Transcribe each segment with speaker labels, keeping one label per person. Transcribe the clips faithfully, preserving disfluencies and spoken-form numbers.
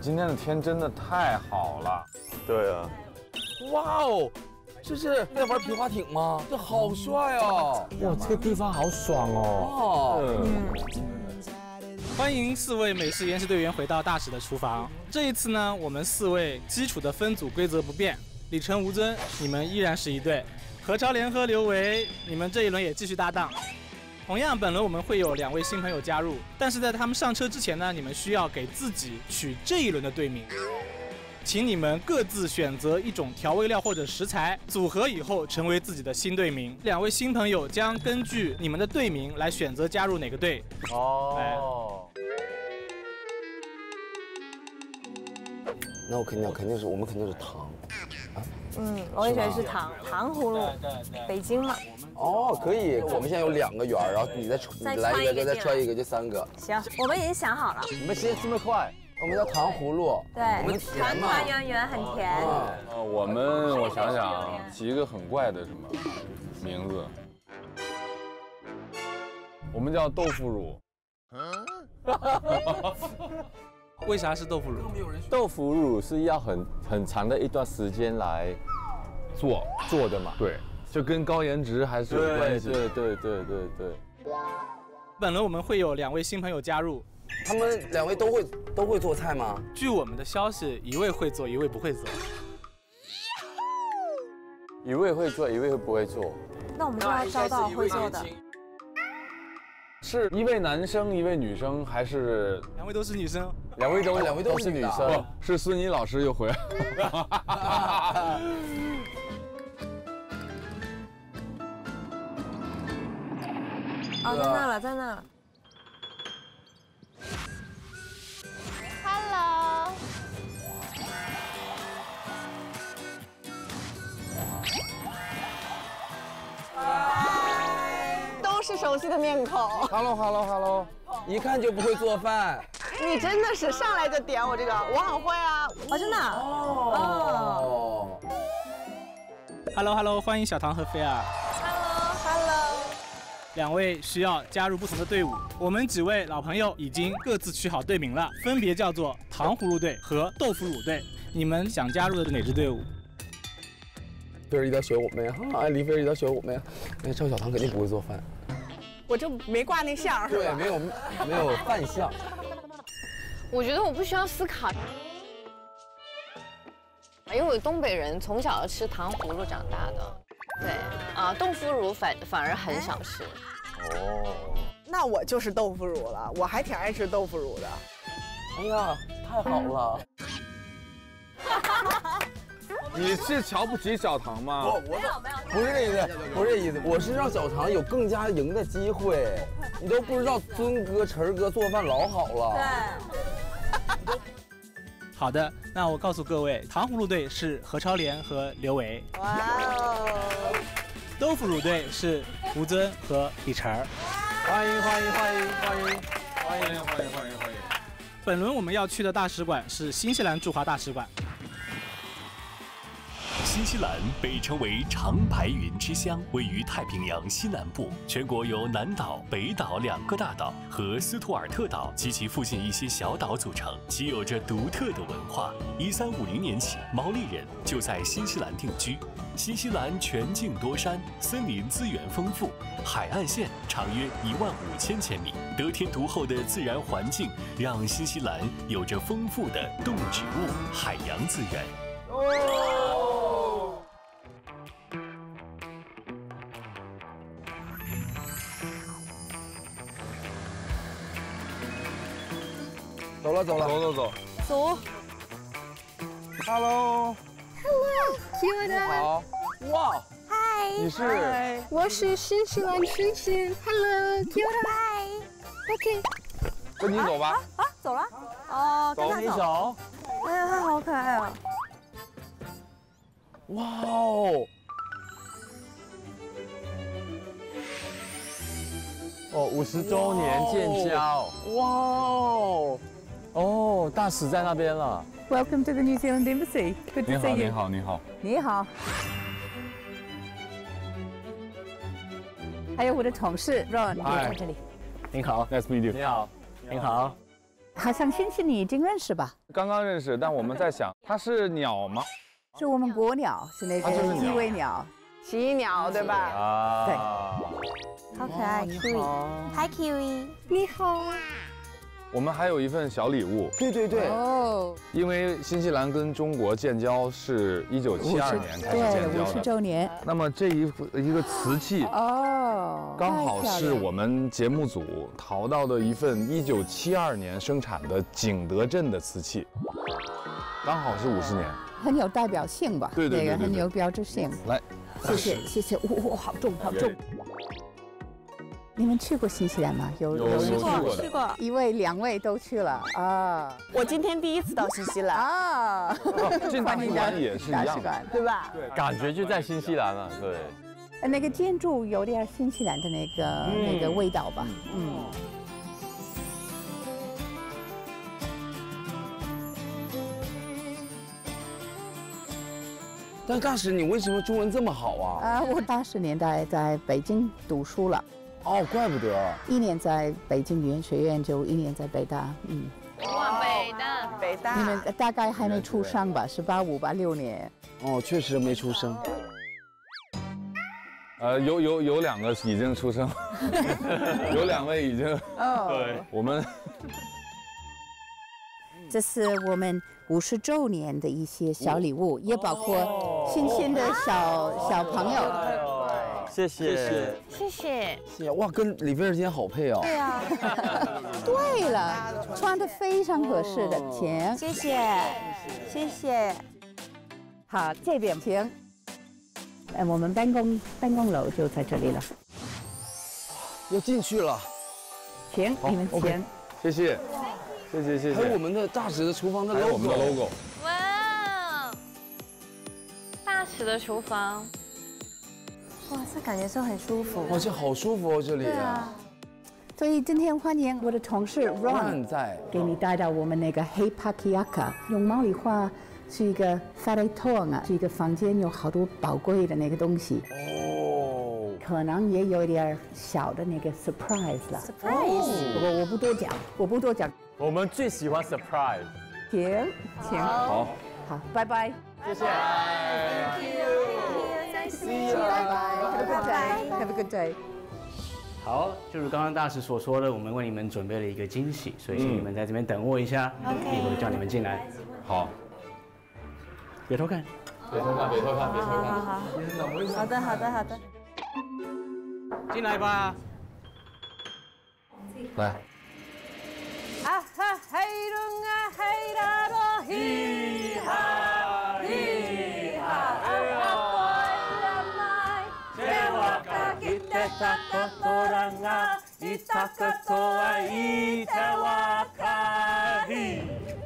Speaker 1: 今天的天真的太好了。
Speaker 2: 对啊。
Speaker 3: 哇哦，这是在玩皮划艇吗？这好帅哦！
Speaker 4: 哇，这个地方好爽哦。
Speaker 3: 嗯。
Speaker 5: 欢迎四位美式研习队员回到大使的厨房。这一次呢，我们四位基础的分组规则不变，李晨、吴尊，你们依然是一队；何超莲和刘维，你们这一轮也继续搭档。同样，本轮我们会有两位新朋友加入，但是在他们上车之前呢，你们需要给自己取这一轮的队名。请你们各自选择一种调味料或者食材，组合以后成为自己的新队名。两位新朋友将根据你们的队名来选择加入哪个队。
Speaker 3: 哦。那我肯定肯定是我们肯定是糖。
Speaker 6: 嗯，我也觉得是糖糖葫芦，
Speaker 5: 对对对，
Speaker 6: 北京嘛。
Speaker 3: 哦，可以。我们现在有两个圆，然后你再你来一个，再再揣一个，就三个。
Speaker 6: 行，我们已经想好了。
Speaker 3: 你们写这么快？我们叫糖葫芦。
Speaker 6: 对，
Speaker 3: 我们甜嘛。
Speaker 6: 团团圆圆很甜。
Speaker 1: 呃，我们我想想，起一个很怪的什么名字？我们叫豆腐乳。
Speaker 5: 为啥是豆腐乳？
Speaker 4: 豆腐乳是要很很长的一段时间来
Speaker 1: 做
Speaker 4: 做的嘛？
Speaker 1: 对，就跟高颜值还是有关系。
Speaker 4: 对对对对对。
Speaker 5: 本轮我们会有两位新朋友加入，
Speaker 3: 他们两位都会都会做菜吗？
Speaker 5: 据我们的消息，一位会做，一位不会做。
Speaker 4: 一位会做，一位会不会做？
Speaker 6: 那我们就要招到会做的。
Speaker 1: 是一位男生，一位女生，还是
Speaker 5: 两位都是女生？
Speaker 1: 两位都
Speaker 3: 两位都是女生。
Speaker 1: 哦，是孙妮老师又回来了。
Speaker 6: 哦，在那了，在那了。
Speaker 7: Hello。都是熟悉的面孔。
Speaker 3: Hello Hello Hello， 一看就不会做饭。
Speaker 7: 你真的是上来就点我这个，我很会啊。
Speaker 6: 哦，真的。哦。
Speaker 5: Hello Hello， 欢迎小唐和菲儿。
Speaker 7: Hello Hello。
Speaker 5: 两位需要加入不同的队伍，我们几位老朋友已经各自取好队名了，分别叫做糖葫芦队和豆腐乳队。你们想加入的是哪支队伍？
Speaker 3: 菲儿一定要学我们呀！啊，李菲儿一定要学我们呀！那赵小棠肯定不会做饭。
Speaker 7: 我就没挂那相是吧？
Speaker 3: 对，没有没有饭相。
Speaker 8: 我觉得我不需要思考，因为我东北人从小吃糖葫芦长大的。对啊，豆腐乳反反而很少吃。
Speaker 3: 哦，
Speaker 7: 那我就是豆腐乳了，我还挺爱吃豆腐乳的。
Speaker 3: 哎呀，太好了！
Speaker 1: 你是瞧不起小唐吗？
Speaker 3: 我我不是这意思，不是这意思，我是让小唐有更加赢的机会。你都不知道尊哥、晨哥做饭老好了。
Speaker 6: 对。
Speaker 5: 好的，那我告诉各位，糖葫芦队是何超莲和刘维。
Speaker 7: 哇哦！
Speaker 5: 豆腐乳队是吴尊和李晨。
Speaker 4: 欢迎欢迎欢迎欢迎
Speaker 1: 欢迎欢迎欢迎欢迎！
Speaker 5: 本轮我们要去的大使馆是新西兰驻华大使馆。
Speaker 9: 新西兰被称为长白云之乡，位于太平洋西南部，全国由南岛、北岛两个大岛和斯图尔特岛及其附近一些小岛组成，其有着独特的文化。一三五零年起，毛利人就在新西兰定居。新西兰全境多山，森林资源丰富，海岸线长约一万五千千米，得天独厚的自然环境让新西兰有着丰富的动植物、海洋资源。
Speaker 3: 哦，走了走了，
Speaker 1: 走走走
Speaker 6: 走。
Speaker 3: Hello。
Speaker 7: Hello，
Speaker 3: 你好。哇。
Speaker 7: 嗨。
Speaker 3: 你是？
Speaker 7: 我是新西兰亲戚。Hello，Kira。OK。
Speaker 3: 跟你走吧。
Speaker 6: 啊，走了。哦，跟他走。
Speaker 3: 走。
Speaker 6: 哎呀，他好可爱啊。
Speaker 3: 哇哦！
Speaker 4: 哦，五十周年建交！
Speaker 3: 哇哦！
Speaker 4: 哦，大使在那边了。
Speaker 10: Welcome to the New Zealand Embassy. Good to see you.
Speaker 1: 你好，你好，
Speaker 10: 你好。还有我的同事 Ron 在这里。
Speaker 4: 你好
Speaker 1: ，Nice meet you。
Speaker 4: 你好，你好。
Speaker 10: 好像欣欣你已经认识吧？
Speaker 1: 刚刚认识，但我们在想，它是鸟吗？
Speaker 10: 是我们国鸟，是那个鸡尾鸟，
Speaker 7: 奇鸟对吧？
Speaker 1: 啊，
Speaker 10: 对。
Speaker 6: 好可爱 ，Kiwi，Hi Kiwi，
Speaker 10: 你好。
Speaker 1: 我们还有一份小礼物，
Speaker 3: 对对对，
Speaker 10: 哦，
Speaker 1: 因为新西兰跟中国建交是一九七二年开始
Speaker 10: 对，
Speaker 1: 建交
Speaker 10: 五十
Speaker 1: 的。
Speaker 10: 周年。
Speaker 1: 那么这一一个瓷器
Speaker 10: 哦，
Speaker 1: 刚好是我们节目组淘到的一份一九七二年生产的景德镇的瓷器，刚好是五十年，
Speaker 10: 很有代表性吧？
Speaker 1: 对对对对对，
Speaker 10: 那个很有标志性。
Speaker 1: 来，
Speaker 10: 谢谢谢谢，哇，好重好重。你们去过新西兰吗？有
Speaker 1: 有
Speaker 6: 去过
Speaker 1: 过的
Speaker 6: 去过，
Speaker 10: 一位两位都去了啊
Speaker 7: 我今天第一次到新西兰，
Speaker 10: 啊！
Speaker 1: 进大使馆也是一样的。
Speaker 7: 对吧？
Speaker 4: 感觉就在新西兰了，对。
Speaker 10: 呃那个建筑有点新西兰的那个那个味道吧？嗯。
Speaker 3: 但大使，你为什么中文这么好啊？
Speaker 10: 啊，我八十年代在北京读书了，
Speaker 3: 哦，怪不得。
Speaker 10: 一年在北京语言学院，就一年在北大。嗯，
Speaker 8: 哇，北大，
Speaker 7: 北大。
Speaker 10: 你们大概还没出生吧？是八五八六年。
Speaker 3: 哦，确实没出生。
Speaker 1: 呃，有有有两个已经出生，有两位已经。
Speaker 10: 哦，
Speaker 1: 对，我们
Speaker 10: 这是我们五十周年的一些小礼物，也包括新鲜的小小朋友。
Speaker 4: 谢谢。
Speaker 8: 谢谢。
Speaker 3: 谢哇，跟里菲尔今天好配哦。
Speaker 6: 对啊，
Speaker 10: 对了，穿的非常合适的，请
Speaker 6: 谢谢谢谢。
Speaker 10: 好这边请。哎，我们办公办公楼就在这里了，
Speaker 3: 要进去了。
Speaker 10: 请你们请。
Speaker 1: 谢谢，谢谢谢谢。
Speaker 3: 还有我们的大使的厨房的 logo，
Speaker 1: 还有我们的 logo。
Speaker 8: 哇，大使的厨房。
Speaker 6: 哇，这感觉是很舒服。
Speaker 3: 哇，这好舒服哦，这里。
Speaker 6: 对啊。
Speaker 10: 所以今天欢迎我的同事 Ron
Speaker 3: 在，
Speaker 10: 给你带到我们那个黑 Pakiaka， 用毛利话是一个 Faraton 啊，是一个房间有好多宝贵的那个东西。
Speaker 3: 哦。
Speaker 10: 可能也有点小的那个 surprise 了。
Speaker 6: surprise。
Speaker 10: 不过我不多讲，我不多讲。
Speaker 4: 我们最喜欢 surprise。
Speaker 10: 请，请。
Speaker 1: 好。
Speaker 10: 好，拜拜。
Speaker 4: 谢谢。
Speaker 6: Thank you，
Speaker 10: 拜拜。Have a good day. Have a good day.
Speaker 2: 好，就是刚刚大使所说的，我们为你们准备了一个惊喜，所以请你们在这边等我一下，一会儿叫你们进来。
Speaker 1: 好，
Speaker 2: 别偷看，
Speaker 1: 别偷看，别偷看，别偷看。
Speaker 6: 好好好，好的好的好的。
Speaker 2: 进来吧。
Speaker 1: 来。
Speaker 6: 啊哈嘿隆啊嘿啦罗嘿哈嘿哈啊啊来来，手をかけてた心が痛くといてわかり。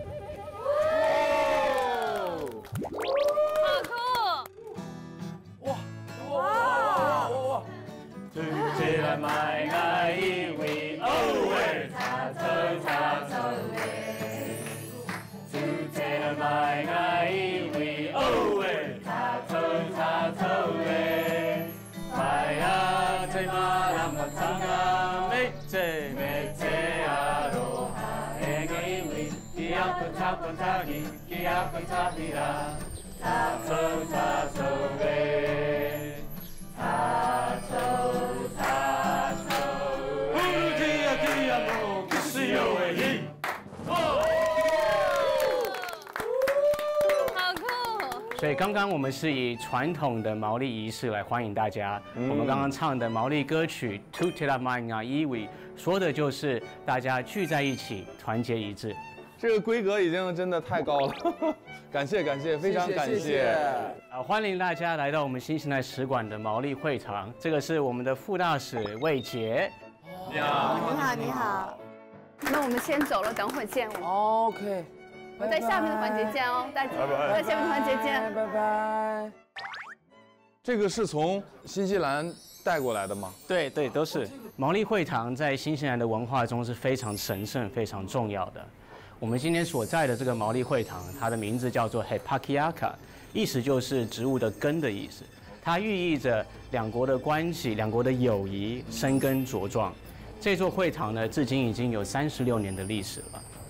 Speaker 8: 好酷！
Speaker 1: 哇哇哇哇！
Speaker 2: 最最来买爱一位哦喂，擦擦擦擦喂，最最来买爱一位哦喂，擦擦擦擦喂，买呀最马拉马藏啊，没最没最啊罗哈哎个一位，吉亚坤擦坤擦吉，吉亚坤擦吉啦，擦擦擦擦喂。擦走擦走，呼提呀提呀莫，可是有为意。
Speaker 8: 好酷！
Speaker 2: 所以刚刚我们是以传统的毛利仪式来欢迎大家。我们刚刚唱的毛利歌曲《To Tela Maya Iwi》，说的就是大家聚在一起，团结一致。
Speaker 1: 这个规格已经真的太高了，感谢感谢，非常感谢。
Speaker 3: 谢谢
Speaker 2: 啊，欢迎大家来到我们新西兰使馆的毛利会堂。这个是我们的副大使魏杰。
Speaker 1: 你好，
Speaker 6: 你好你好。
Speaker 11: 那我们先走了，等会儿见。
Speaker 3: OK。
Speaker 11: 我在下面的环节见哦，大家在下面的环节见，
Speaker 3: 拜拜。
Speaker 1: 这个是从新西兰带过来的吗？
Speaker 2: 对对，都是。毛利会堂在新西兰的文化中是非常神圣、非常重要的。我们今天所在的这个毛利会堂，它的名字叫做 Hepakiaka， 意思就是植物的根的意思。它寓意着两国的关系、两国的友谊生根茁壮。这座会堂呢，至今已经有三十六年的历史了。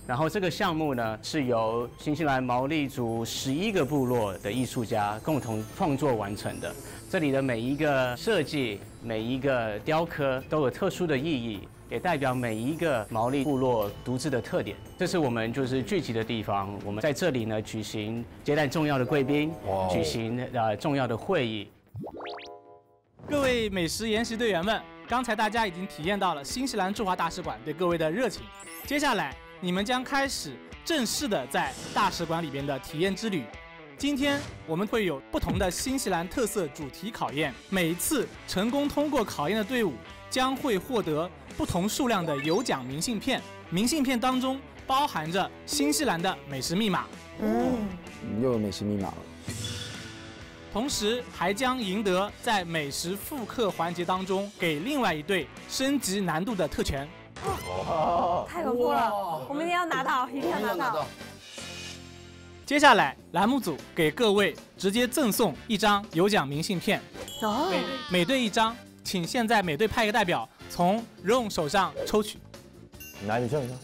Speaker 2: 然后这个项目呢，是由新西兰毛利族十一个部落的艺术家共同创作完成的。这里的每一个设计、每一个雕刻都有特殊的意义，也代表每一个毛利部落独自的特点。这是我们就是聚集的地方。我们在这里呢举行接待重要的贵宾，举行呃重要的会议。
Speaker 5: 各位美食研习队员们，刚才大家已经体验到了新西兰驻华大使馆对各位的热情。接下来你们将开始正式的在大使馆里边的体验之旅。今天我们会有不同的新西兰特色主题考验，每一次成功通过考验的队伍将会获得不同数量的有奖明信片，明信片当中包含着新西兰的美食密码。
Speaker 3: 嗯，又有美食密码了。
Speaker 5: 同时还将赢得在美食复刻环节当中给另外一队升级难度的特权。
Speaker 6: 哦，太可酷了！我们一定要拿到，一定要拿到。
Speaker 5: 接下来，栏目组给各位直接赠送一张有奖明信片，
Speaker 6: 哦，
Speaker 5: 每每队一张，请现在每队派一个代表从 Ron 手上抽取。
Speaker 4: 来，你抽，你抽。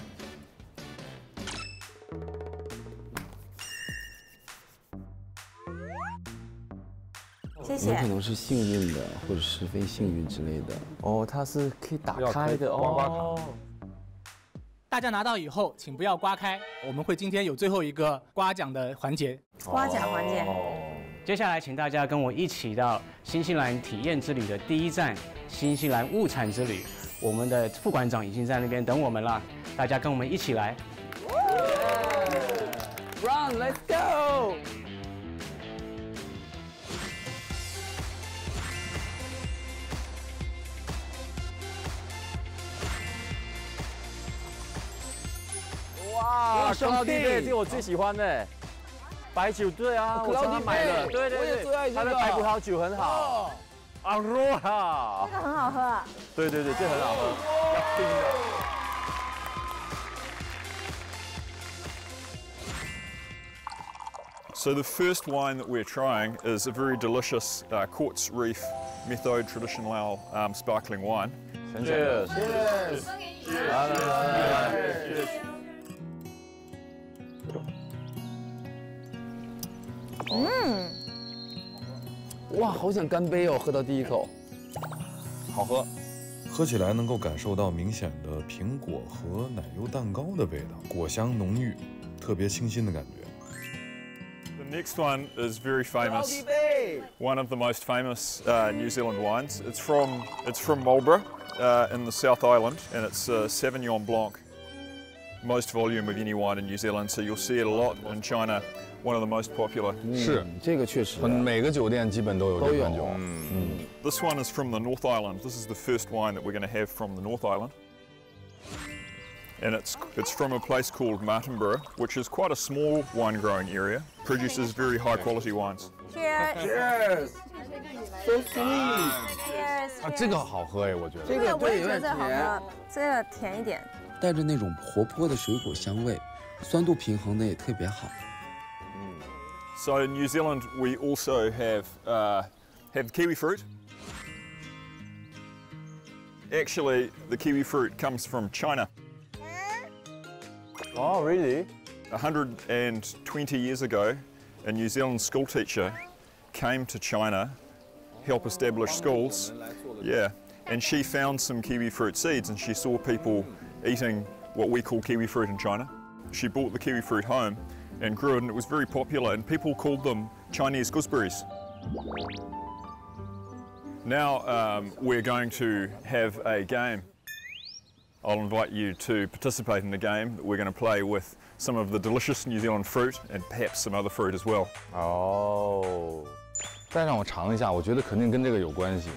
Speaker 6: 谢谢。
Speaker 3: 有可能是幸运的，或者是非幸运之类的。
Speaker 4: 哦，它是可以打开的哦。
Speaker 5: 大家拿到以后，请不要刮开，我们会今天有最后一个刮奖的环节。
Speaker 6: 刮奖环节。
Speaker 2: 接下来，请大家跟我一起到新西兰体验之旅的第一站——新西兰物产之旅。我们的副馆长已经在那边等我们了，大家跟我们一起来。
Speaker 3: Run, let's go!
Speaker 4: 哇，克劳迪贝，这我最喜欢的，白酒对啊，我常常买的，对对对，它的白葡萄酒很好。阿罗哈，
Speaker 6: 这个很好喝啊。
Speaker 4: 对对对，这很好喝，要冰的。
Speaker 12: So the first wine that we're trying is a very delicious uh, Quartz Reef Methode Traditional Ale um, sparkling wine.
Speaker 4: Cheers!
Speaker 12: Cheers!
Speaker 4: Cheers!
Speaker 3: 嗯，哇，好想干杯哦！喝到第一口，好喝。
Speaker 13: 喝起来能够感受到明显的苹果和奶油蛋糕的味道，果香浓郁，特别清新的感觉。
Speaker 12: The next one is very famous, one of the most famous uh, New Zealand wines. It's from it's from Marlborough uh, in the South Island, and it's uh, Sauvignon Blanc. Most volume of any wine in New Zealand, so you'll see it a lot in China. One of the most popular.
Speaker 1: 是，
Speaker 3: 这个确实，
Speaker 1: 每个酒店基本都有这款酒。
Speaker 12: 嗯 This one is from the North Island. This is the first wine that we're going to have from the North Island. And it's it's from a place called Martinborough, which is quite a small wine growing area. Produces very high quality wines.
Speaker 6: Cheers!
Speaker 3: Cheers! So sweet!
Speaker 6: Cheers!
Speaker 1: 啊，这个好喝哎，我觉得。
Speaker 6: 这个我也觉得这个好喝，这个甜一点，
Speaker 14: 带着那种活泼的水果香味，酸度平衡的也特别好。
Speaker 12: So in New Zealand, we also have uh, have kiwi fruit. Actually, the kiwi fruit comes from China.
Speaker 4: Oh, really?
Speaker 12: one hundred twenty years ago, a New Zealand school teacher came to China, help establish schools. Yeah, and she found some kiwi fruit seeds, and she saw people eating what we call kiwi fruit in China. She brought the kiwi fruit home and grew it, and it was very popular, and people called them Chinese gooseberries. Now um, we're going to have a game. I'll invite you to participate in the game. We're going to play with some of the delicious New Zealand fruit and perhaps some other fruit as well.
Speaker 1: 哦，再让我尝一下，我觉得肯定跟这个有关系。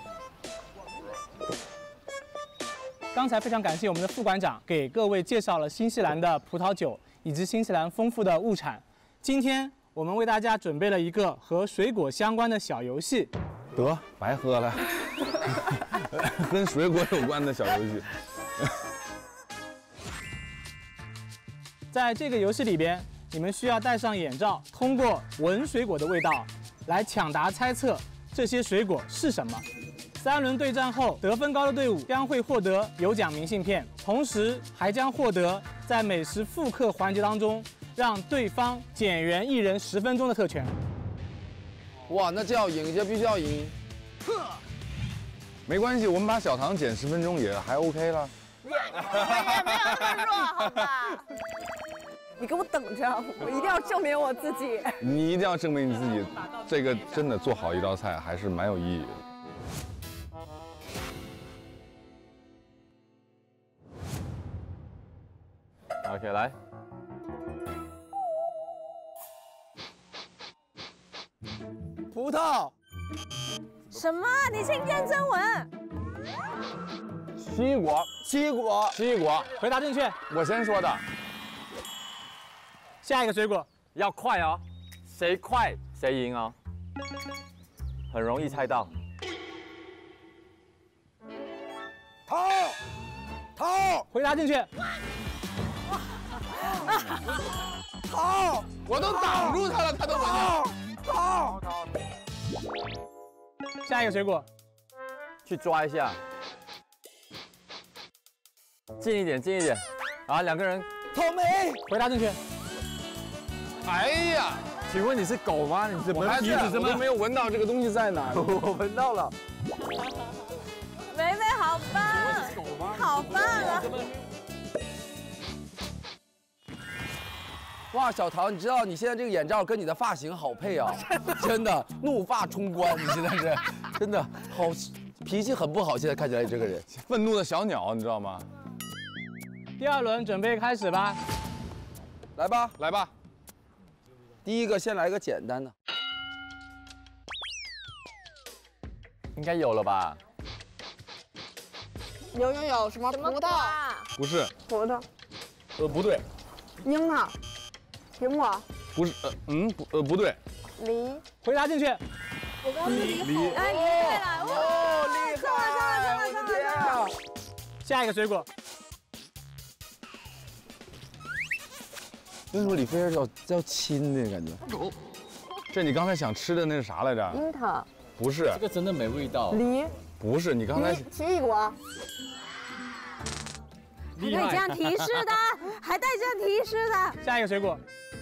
Speaker 5: 刚才非常感谢我们的副馆长给各位介绍了新西兰的葡萄酒以及新西兰丰富的物产。今天我们为大家准备了一个和水果相关的小游戏。
Speaker 1: 得，白喝了，跟水果有关的小游戏。
Speaker 5: 在这个游戏里边，你们需要戴上眼罩，通过闻水果的味道来抢答猜测这些水果是什么。三轮对战后，得分高的队伍将会获得有奖明信片，同时还将获得在美食复刻环节当中，让对方减员一人十分钟的特权。
Speaker 3: 哇，那这要赢，这必须要赢。
Speaker 1: 没关系，我们把小唐减十分钟也还 OK 了。
Speaker 11: 也也没有那么弱，好吧？
Speaker 7: 你给我等着，我一定要证明我自己。
Speaker 1: 你一定要证明你自己，这个真的做好一道菜还是蛮有意义的。
Speaker 4: OK， 来。
Speaker 3: 葡萄。
Speaker 6: 什么？你先验证文。
Speaker 1: 西瓜。
Speaker 3: 西瓜。
Speaker 1: 西瓜。
Speaker 5: 回答正确。
Speaker 1: 我先说的。
Speaker 5: 下一个水果
Speaker 4: 要快哦，谁快谁赢哦，很容易猜到。
Speaker 3: 桃。桃。
Speaker 5: 回答正确。
Speaker 3: 好，
Speaker 1: 我都挡住他了，他都闻见。
Speaker 3: 好，
Speaker 5: 下一个水果，
Speaker 4: 去抓一下，近一点，近一点。啊，两个人。
Speaker 3: 草莓。
Speaker 5: 回答正确。
Speaker 1: 哎呀，
Speaker 4: 请问你是狗吗？你怎么
Speaker 1: 鼻子怎么没有闻到这个东西在哪？
Speaker 4: 我闻到了。
Speaker 6: 梅梅好棒，好棒啊！
Speaker 3: 哇，小唐，你知道你现在这个眼罩跟你的发型好配啊，真的怒发冲冠，你现在是真的好脾气很不好，现在看起来这个人
Speaker 1: 愤怒的小鸟，你知道吗？
Speaker 5: 第二轮准备开始吧，
Speaker 3: 来吧，
Speaker 1: 来吧。
Speaker 3: 第一个先来个简单的，
Speaker 4: 应该有了吧？
Speaker 7: 有有有，什么葡萄？
Speaker 1: 不是。
Speaker 7: 葡萄。
Speaker 1: 呃，不对。
Speaker 7: 樱桃。 苹果
Speaker 1: 不是，呃，嗯，不，呃，不对。
Speaker 7: 梨，
Speaker 5: 回答正确。
Speaker 7: 我刚刚梨，
Speaker 1: 梨，
Speaker 6: 哎，你对了，
Speaker 3: 哦，厉害！
Speaker 6: 我
Speaker 3: 的天啊！
Speaker 5: 下一个水果，
Speaker 3: 为什么李飞儿叫叫亲的感觉？
Speaker 1: 这你刚才想吃的那是啥来着？
Speaker 7: 樱桃。
Speaker 1: 不是。
Speaker 14: 这个真的没味道。
Speaker 7: 梨。
Speaker 1: 不是，你刚才。
Speaker 7: 奇异果。
Speaker 6: 还可以这样提示的，还带这样提示的。
Speaker 5: 下一个水果，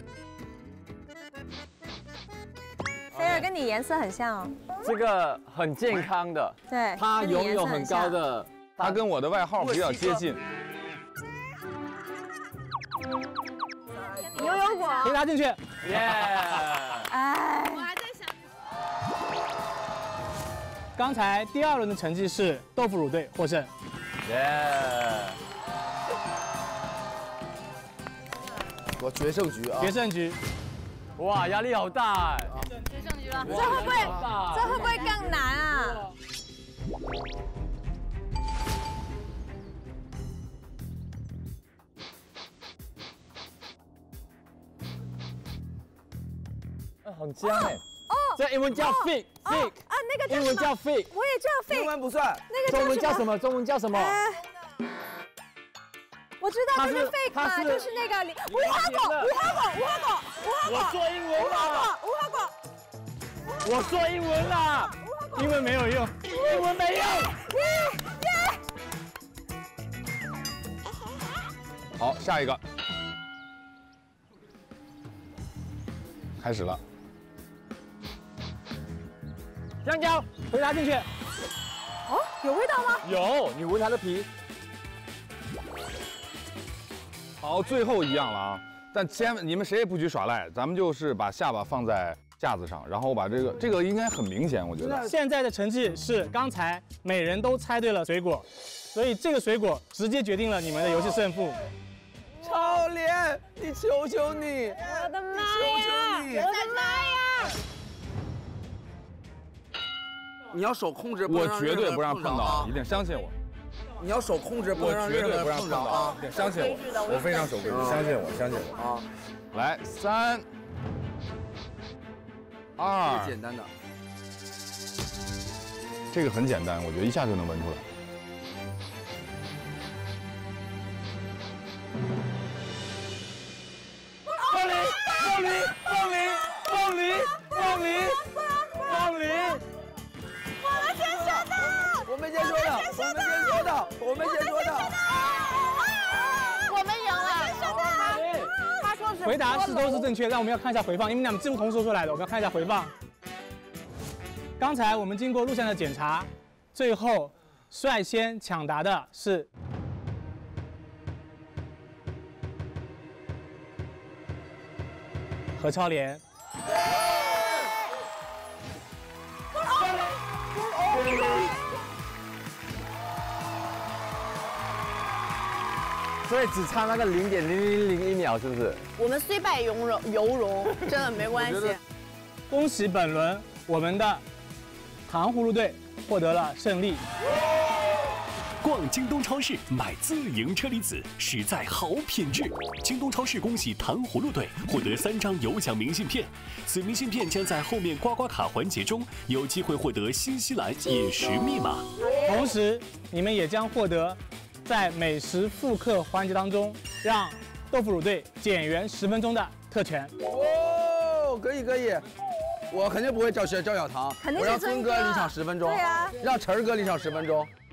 Speaker 6: 菲儿跟你颜色很像哦。
Speaker 4: 这个很健康的，
Speaker 6: 对，
Speaker 4: 它拥有很高的，
Speaker 1: 它跟我的外号比较接近。
Speaker 7: 牛油果。
Speaker 5: 回答正确。
Speaker 4: 耶！
Speaker 6: 哎，
Speaker 11: 我还在想。
Speaker 5: 刚才第二轮的成绩是豆腐乳队获胜。
Speaker 4: 耶！
Speaker 3: 我决胜局啊！
Speaker 5: 决胜局，
Speaker 4: 哇，压力好大哎！
Speaker 11: 决胜局了，
Speaker 6: 这会不会这会不会更难啊？
Speaker 4: 很香哎！哦，这英文叫 fig fig
Speaker 6: 啊，那个
Speaker 4: 英文叫 fig，
Speaker 6: 我也叫 fig，
Speaker 3: 英文不算，
Speaker 6: 那个
Speaker 4: 中文叫什么？中文叫什么？
Speaker 6: 我知道这是 fake 嘛，就是那个无花果，无花果，无花果，无花果。
Speaker 4: 我说英文啦，
Speaker 6: 无花果，
Speaker 4: 我说英文啦，
Speaker 5: 英文没有用，
Speaker 4: 英文没用。
Speaker 1: 好，下一个，开始了。
Speaker 4: 香蕉，
Speaker 5: 回答正确。
Speaker 6: 哦，有味道吗？
Speaker 4: 有，你闻它的皮。
Speaker 1: 好，最后一样了啊！但千万你们谁也不许耍赖，咱们就是把下巴放在架子上，然后把这个这个应该很明显，我觉得。
Speaker 5: 现在的成绩是刚才每人都猜对了水果，所以这个水果直接决定了你们的游戏胜负。
Speaker 3: 超莲，你求求你！
Speaker 6: 我的妈呀！
Speaker 3: 求求你！
Speaker 6: 我的妈呀！
Speaker 3: 你要手控制，
Speaker 1: 我绝对不让碰到，一定相信我。
Speaker 3: 你要手控制，不
Speaker 1: 我
Speaker 3: 让
Speaker 1: 绝对不让碰到
Speaker 3: 啊！
Speaker 1: 相信我，我非常守规矩，相信我，相信我啊！来，三、二，
Speaker 3: 最简单的，
Speaker 1: 这个很简单，我觉得一下就能闻出来。
Speaker 4: 凤梨，凤梨，凤梨，凤梨，凤梨，凤梨。
Speaker 6: 我们先说的，
Speaker 3: 我们先说的，我们先说的，我们先说的。
Speaker 11: 我们赢了。
Speaker 5: 回答是都是正确，但我们要看一下回放，因为你们几乎同时说出来的，我们要看一下回放。刚才我们经过录像的检查，最后率先抢答的是何超莲。
Speaker 4: 所以只差那个零点零零零一秒，是不是？
Speaker 7: 我们虽败犹荣，犹荣，真的没关系。
Speaker 5: 恭喜本轮我们的糖葫芦队获得了胜利。
Speaker 9: 逛京东超市买自营车厘子，实在好品质。京东超市恭喜糖葫芦队获得三张有奖明信片，此明信片将在后面刮刮卡环节中有机会获得新西兰饮食密码。
Speaker 5: 同时，你们也将获得在美食复刻环节当中让豆腐乳队减员十分钟的特权。
Speaker 3: 哦，可以可以，我肯定不会找赵小棠，
Speaker 6: 肯定是
Speaker 3: 我让孙哥离场十分钟，
Speaker 6: 对呀，
Speaker 3: 让晨儿哥离场十分钟。